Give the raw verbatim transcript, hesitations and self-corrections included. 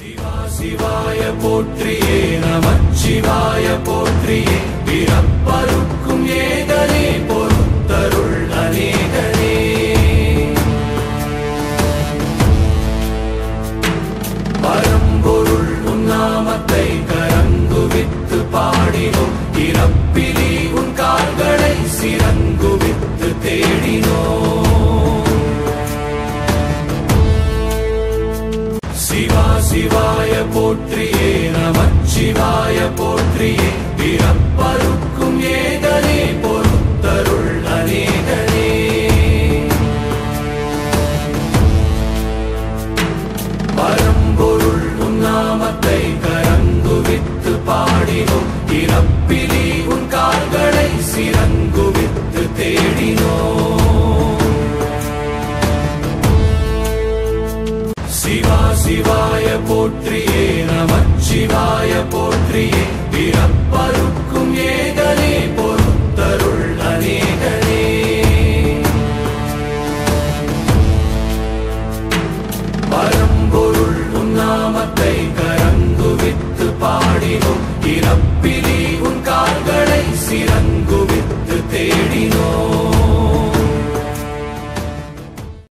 சிவா சிவாய போற்றியே நமச்சிவாய போற்றியே பிறப்பருக்கும் ஏகனே பொறுத்தருள் அநேகனே பரம்பொருள் உன் நாமத்தை கரங்குவித்து பாடினோம் இறப்பிலி உன் கால்களை சிறங்குவித்து தேடினோம் சிவா சிவாய போற்றியே நமச்சிவாய போற்றியே பிறப்பருக்கும் ஏகனே பொறுத்தருள் அநேகனே பரம்பொருள் உன் நாமத்தை கரங்குவித்து பாடினோம் இறப்பிலி உன் கால்களை சிறங்குவித்து தேடினோம் சிவா சிவாய போற்றியே நமச்சிவாய போற்றியே